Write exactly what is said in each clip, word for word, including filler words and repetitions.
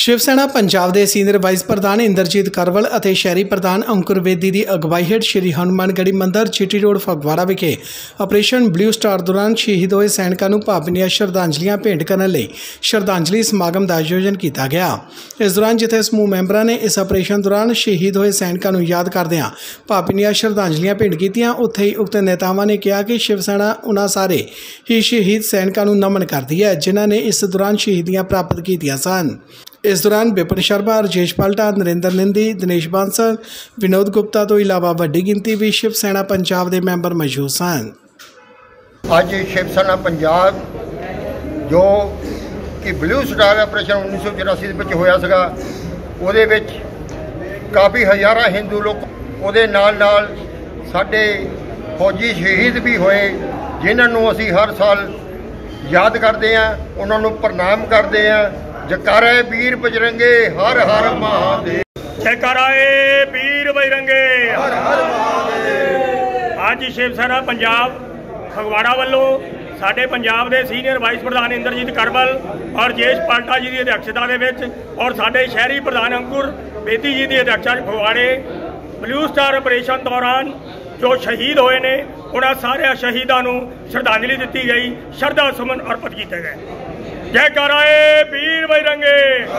शिव सेना पंजाब के senior vice प्रधान इंद्रजीत करवल और शहरी प्रधान अंकुर बेदी की अगवाई हेठ श्री हनुमानगढ़ी मंदिर जीटी रोड फगवाड़ा विखे ऑपरेशन ब्लू स्टार दौरान शहीद होए सैनिकों को भावभीनी श्रद्धांजलियां भेंट करने लई श्रद्धांजलि समागम का आयोजन किया गया। इस दौरान जिथे समूह मैंबरों ने इस ऑपरेशन दौरान शहीद होए सैनिकों को याद करदियां भावभीनी श्रद्धांजलियां भेंट कीतियां। उत्थे ही उक्त नेतावां ने कहा कि शिव सेना उन्हां सारे ही शहीद सैनिकों को नमन करती है जिन्हां ने इस दौरान शहीदियां प्राप्त कीतियां सन। इस दौरान विपिन शर्मा, राजेश पाल्टा, नरेंद्र निंदी, दिनेश बांसल, विनोद गुप्ता तो इलावा वड्डी गिनती भी शिव सेना पंजाब के मैंबर मौजूद सन। अज शिव सेना पंजाब जो कि ब्लू स्टार ऑपरेशन उन्नीस सौ चौरासी में होया सगा उहदे विच काफ़ी हज़ारा हिंदू लोग उहदे नाल नाल साडे फौजी शहीद भी होए जिन्होंने असी हर साल याद करते हैं, उन्होंने प्रणाम करते हैं। जयकारा वीर बजरंगे हर हर महादेव, जयकारा वीर बजरंगे हर हर महादेव। आज शिव सेना पंजाब फगवाड़ा वालों साडे पंजाब के सीनियर वाइस प्रधान इंद्रजीत करवल और राजेश पाल्टा जी की अध्यक्षता के और साडे शहरी प्रधान अंकुर बेदी जी की अध्यक्षता फगवाड़े ब्लू स्टार ऑपरेशन दौरान जो शहीद होए ने उन्होंने सारे शहीदों को श्रद्धांजलि दी गई, श्रद्धा सुमन अर्पित किए गए। जयकारा वीर बजरंगे।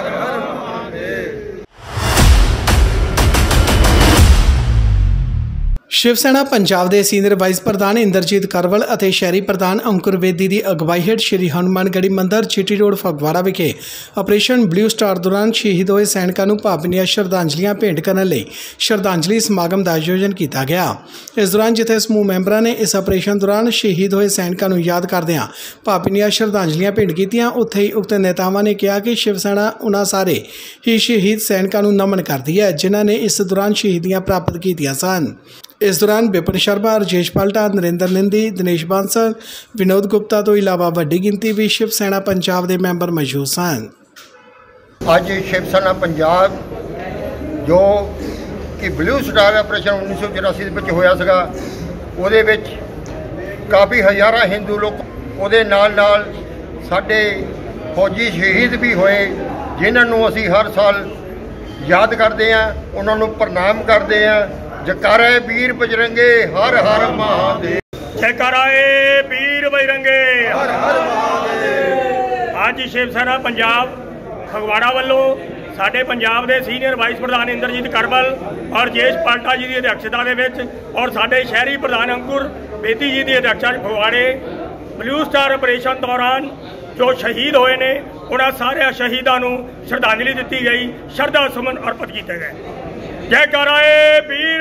शिव सेना पंजाब के सीनियर वाइस प्रधान इंद्रजीत करवल और शहरी प्रधान अंकुर बेदी की अगवाई हेठ श्री हनुमानगढ़ी मंदिर जीटी रोड फगवाड़ा विखे ऑपरेशन ब्लू स्टार दौरान शहीद होए सैनिकों को भावभीनी श्रद्धांजलियां भेंट करने लई श्रद्धांजलि समागम का आयोजन किया गया। इस दौरान जिथे समूह मैंबरों ने इस ऑपरेशन दौरान शहीद होए सैनिकों को याद करदियां भावभीनी श्रद्धांजलियां भेंट कीतियां। उत्थे ही उक्त नेतावां ने कहा कि शिव सेना उन्हां सारे ही शहीद सैनिकों को नमन करती है जिन्हां ने इस दौरान शहीदियां प्राप्त कीतियां सन। इस दौरान विपिन शर्मा, राजेश पाल्टा, नरेंद्र निंदी, दिनेश बांसल, विनोद गुप्ता तो इलावा वड्डी गिनती भी शिव सेना पंजाब के मैंबर मौजूद सन। अज शिव सेना पंजाब जो कि ब्लू स्टार ऑपरेशन उन्नीस सौ चौरासी में होया सगा उहदे विच काफ़ी हज़ारा हिंदू लोग उहदे नाल नाल साडे फौजी शहीद भी होए जिन्होंने असी हर साल याद करते हैं, उन्होंने प्रणाम करते हैं। जयकारा वीर बजरंगे हर हर महादेव, जयकारा वीर बजरंगे हर हर महादेव। आज शिव सेना पंजाब फगवाड़ा वालों साडे पंजाब के सीनियर वाइस प्रधान इंद्रजीत करवल और राजेश पाल्टा जी की अध्यक्षता के और साडे शहरी प्रधान अंकुर बेदी जी की अध्यक्षता फगवाड़े ब्लू स्टार ऑपरेशन दौरान जो शहीद होए ने उन्होंने सारे शहीदों को श्रद्धांजलि दी गई, श्रद्धा सुमन अर्पित किए गए। जयकारा वीर